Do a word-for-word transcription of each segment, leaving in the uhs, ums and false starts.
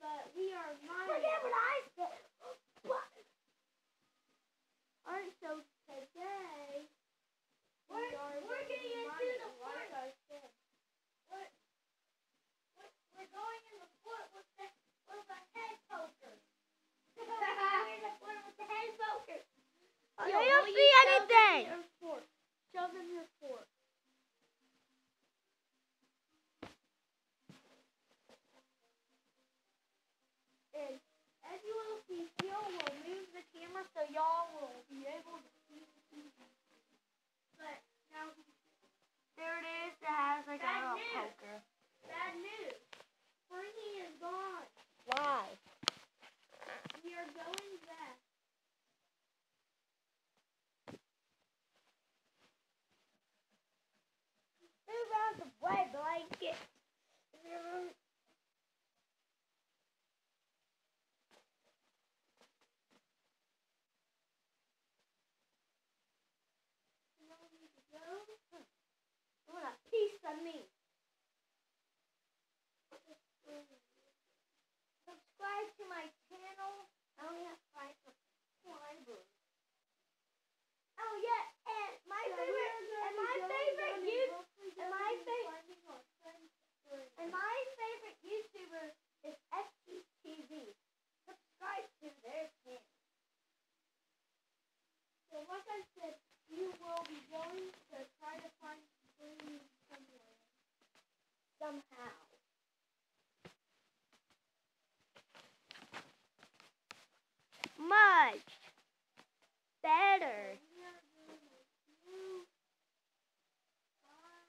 but we are mining. Forget what I said. What? Alright, so today We're, we are we're getting into mining, the like fort. I said. We're, we're, we're going in the fort with the, with the head poker. We're in the fort with the head poker. Oh, Yo, I will don't you see shove anything. in your fort? Shove in your fort. And as you will see, Phil will move the camera so y'all will be able to see the T V. But now There it is. It has like Bad a little news. poker. bad news. Springy is gone. Why? We are going back. Move out the way, blanket. You know where we need to go? I want a piece of me. Subscribe to my channel. I only have five subscribers. Oh yeah, and my So favorite, we are and going my to go favorite down you, roughly and my down fa- finding our friend Springy. and my favorite YouTuber is S T T V. Subscribe to their channel. So like I said, you will be going to try to find Springy somewhere. Somehow. Much better. We are going to find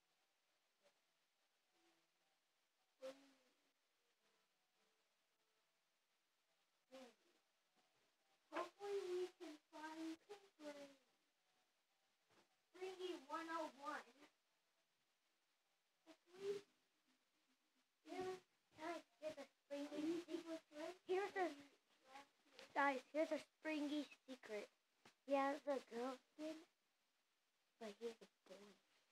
Springy. Hopefully we can find Springy. Springy one oh one. If we Here's, guys, here's a springy you secret. secret Here's a guys. Here's a springy secret. He has a girl skin, but he has a boy.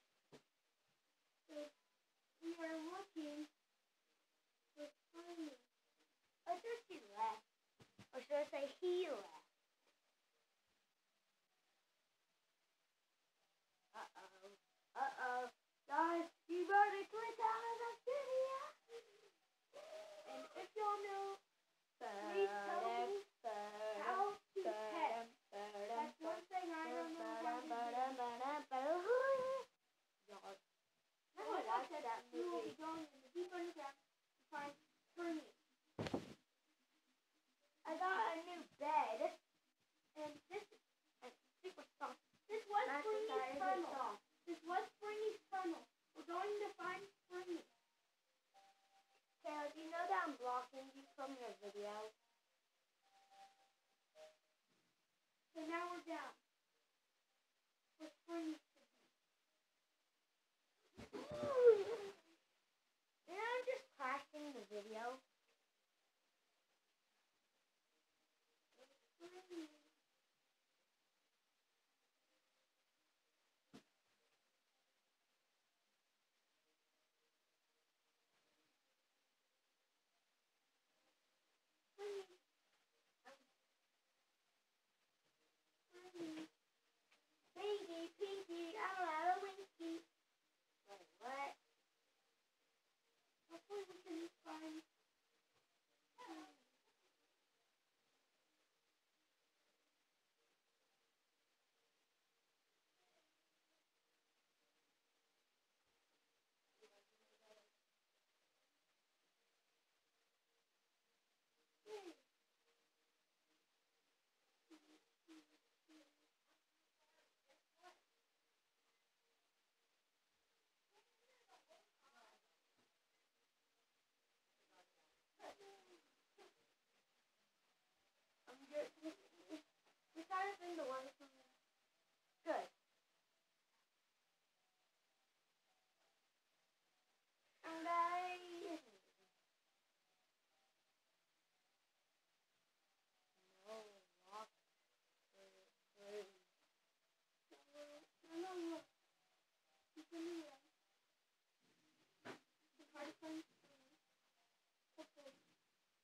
So we are looking for Springy. I thought she left, or should I say he left? Uh oh. Uh oh. Guys, you better click out of the video. And if y'all know, please tell me how to pet. That's one thing I don't know how to do. Yard. Like I said, we will be going in the deep underground to find Springy. I got a new bed. And this And super soft. this was That's Springy's decided tunnel. soft. This was Springy's tunnel. We're going to find Springy. Taylor, do you know that I'm blocking you from your video? So now we're down. Where Springy should be. And I'm just crashing the video. Springy. Springy. Springy. Pinky, pinky, I'm a winky. Wait, what? Hopefully we can find Springy. I'm just, we kind of in the one from good. And I no lock for free. No, no, no. You can do that. It's hard to find Springy. Hopefully.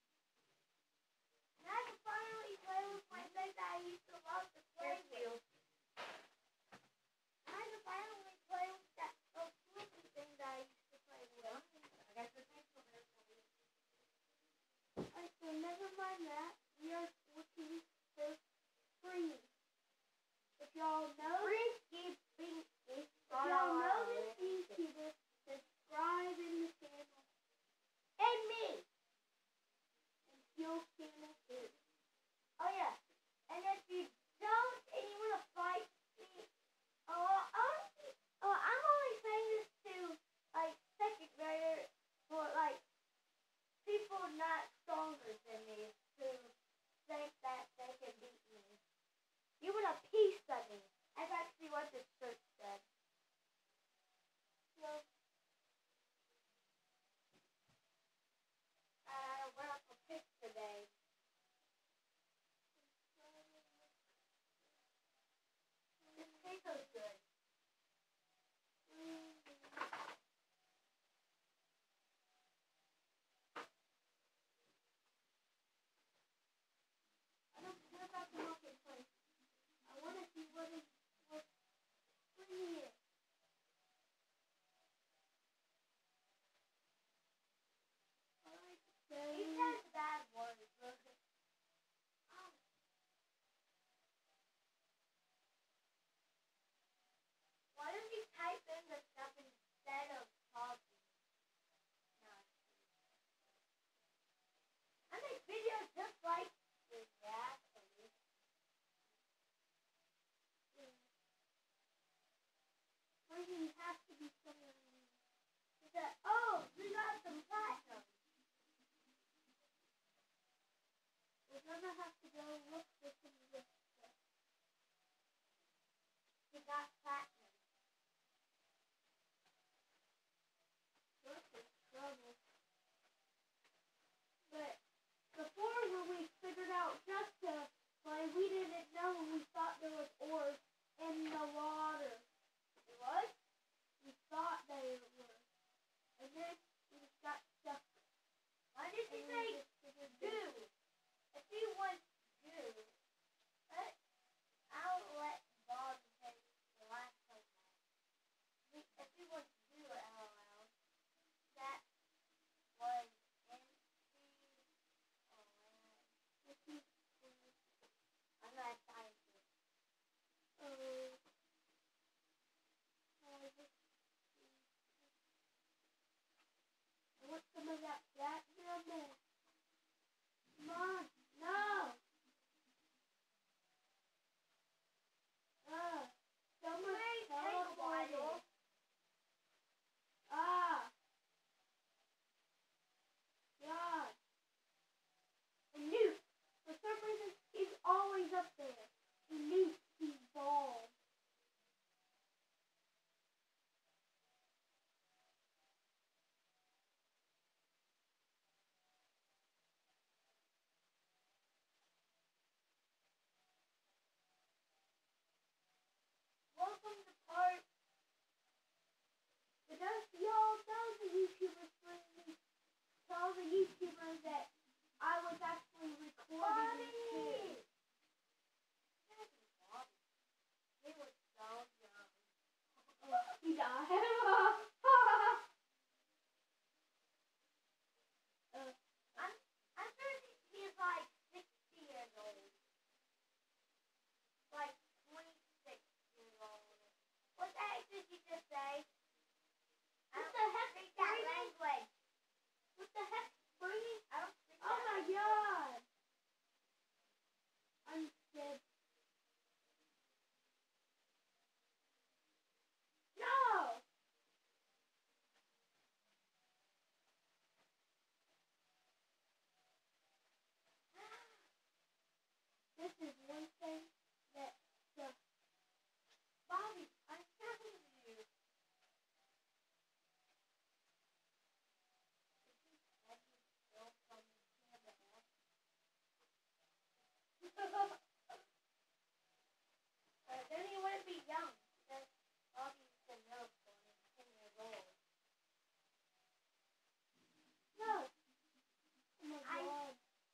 y'all know, Frisky Binky. if y'all know this YouTuber, subscribe in the channel. And me. And Phil's channel too. Oh yeah. And if you don't and you want to fight me, oh, honestly, oh, I'm only saying this to like second graders or like people not stronger than me who think that they can beat me. You want a piece of me. That's actually what this shirt said. So, uh, went up a pic today. This potato's good. I don't care about the marketplace. I want to see what is what's free here. I like to say. He says bad words. Oh. Why don't you type in the stuff instead of talking? No. I make videos just like this, yeah, actually. Free has to be somewhere in here. He said, oh, we got some platinum. We're gonna have to go look for some of this stuff. He got platinum. This is trouble. But before, when we figured out just to play, we didn't know, and we thought there was ores in the water. It was? We thought they were. And then we just got stuck. Why did you And say we just figured goo? this. If he wants goo, let, I'll let Bob take the last one. He, if he wants goo, LOL, that was empty. Oh, man. This is, I'm not scientist. uh, uh, this, I want some of that platinum there. Come on. No. Uh, so It much may take a teleporting. while. Ah. God. And Newt, for some reason, he's always up there. He nukes these balls. Welcome to part. But don't y'all know the YouTubers for me? Tell the YouTubers that I was actually recording it too. He was so young. Oh, he died. uh, I'm, I'm sure he- he's like sixty years old. Like twenty-six years old. What the heck did you just say? I What don't the heck, speak that Brady? language. what the heck, Brady? I don't speak Oh that my language. God. I'm dead. No. This is one thing that the Bobby, I'm telling you. Still from Canada. Uh, then he wouldn't be young. Because Bobby's been known for ten years old. no. Oh my I- God.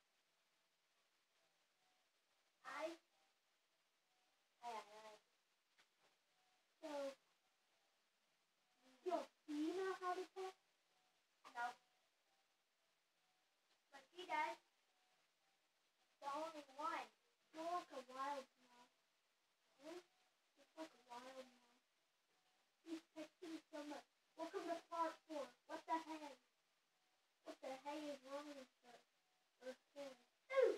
I. I, I, So, yo, do you know how to text? no. But he does. The only one. More like a wild mouse. Hmm? Welcome to part four. What the heck? What the heck is wrong with her? Or him? Ooh!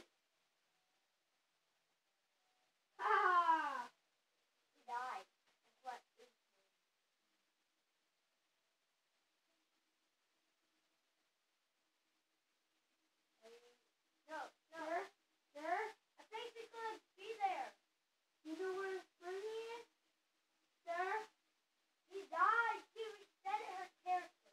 Ha! He died. That's what is No, no. Sir? Sir? I think he's gonna be there. You know where Springy is? Sir? He died. She resetted her character.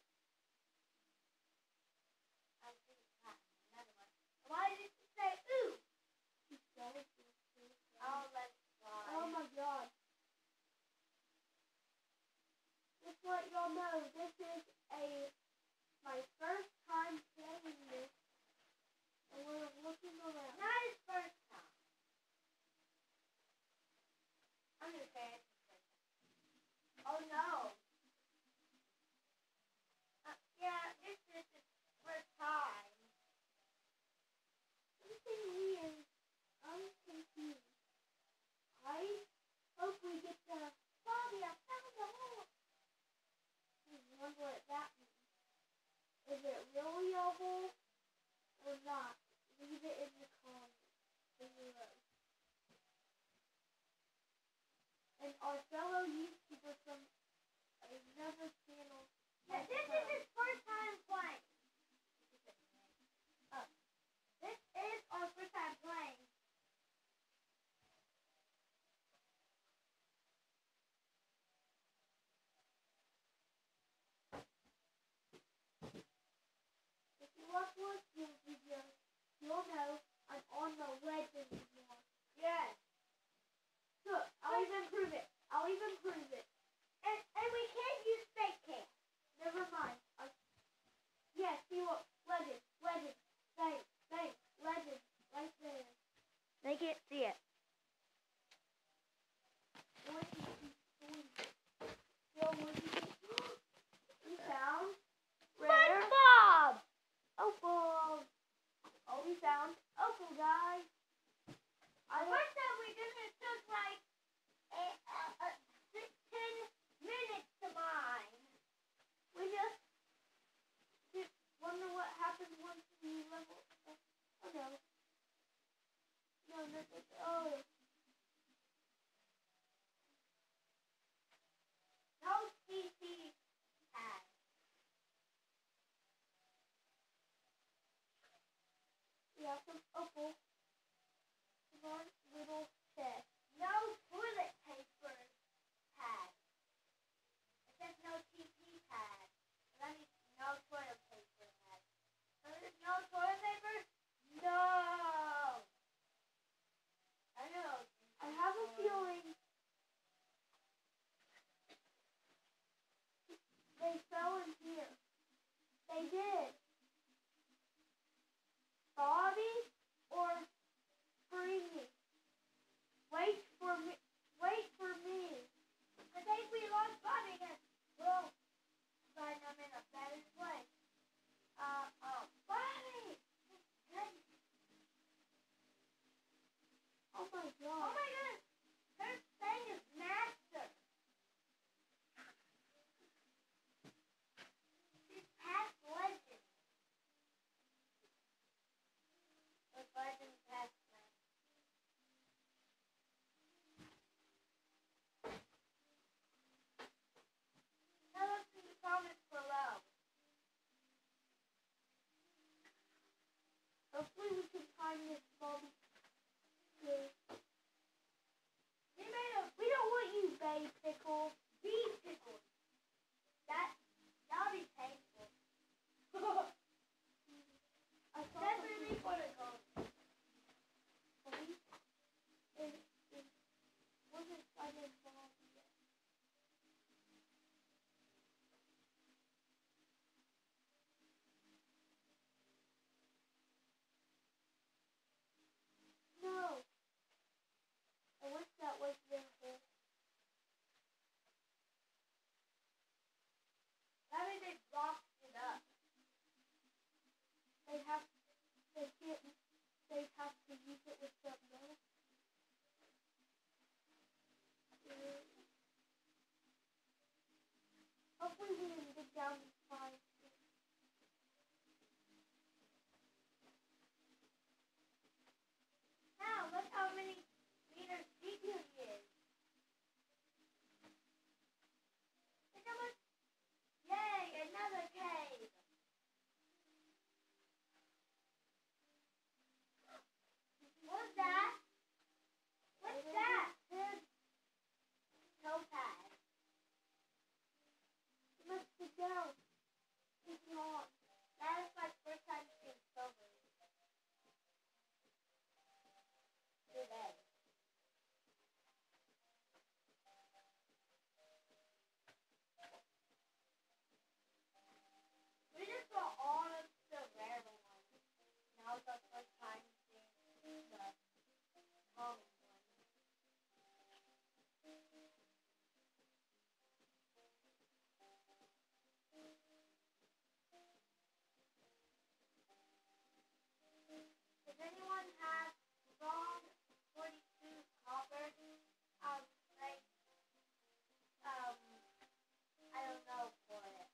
I think that. Another one. Why did she say ooh? She said it. Oh, let's fly. Oh my god. Just to let y'all know, this is a my first time playing this. And we're looking around. Not his first time. I'm gonna say it. Oh no. Uh, yeah, this is his first time. Something weird. I'm confused. I hope we get the Bobby, I found the hole. I wonder what that means. Is it really a hole or not? Leave it in the comments below. And our fellow YouTuber from another channel. Yeah, this is his first time playing. Uh, this is our first time playing. If you watch one of these videos, you'll know I'm on the Legends more. Yes. Look, I'll even prove it. I'll even prove it. And and we can't use fake cam. Never mind. I, yes, see what? Legends, Legends, thanks, thanks, Legends, right there. They can't see it. What is he doing? Yo, what is he doing? We found rare. SpongeBob! Opal. Oh, we found Opal, guys. I first time we did it took like a, a, a six, ten minutes to mine. We just, just wonder what happens once we level up. Oh no. No, no, no, oh. No C C tag. We have some Opal. One little chest. No toilet paper tag. It says no T P tag. That means no toilet paper tag. So there's no toilet paper? No. I know. I have a feeling they fell in here. They did. Bobby or Springy? Wait for me. Wait for me. I think we lost Bobby again. Well, but I'm in a better place. Uh, oh, Bobby! Oh my god. Oh my goodness. Her thing is master. She's past legend. But legend past legend. Tell us in the comments below. Hopefully we can find this Bobby. We made a, we don't want you, Bay Pickle. Be Pickle. That, that'll be painful. I definitely want to go. Bobby? It, it wasn't finding Bobby yet. No. I wish that was their hole. That was the first time seeing the calming one. Does anyone have strong forty-two copper? Um, like, um, I don't know for it.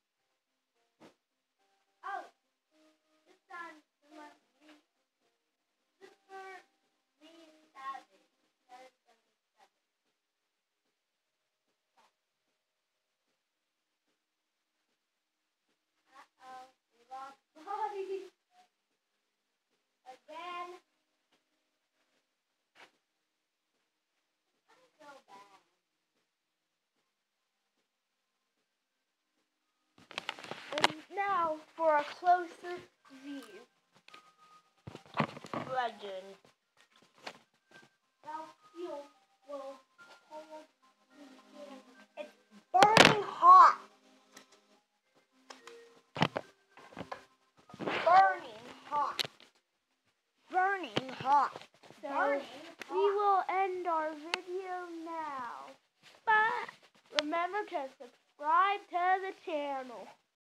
Oh, this time we must be super me savage. That is gonna be seven. Uh oh, we lost body again. I'm so bad. And now for a closer view. Legend. Now fuel will hold me in. It's burning hot. Burning hot. Burning hot. So Burning we hot. will end our video now. But remember to subscribe to the channel.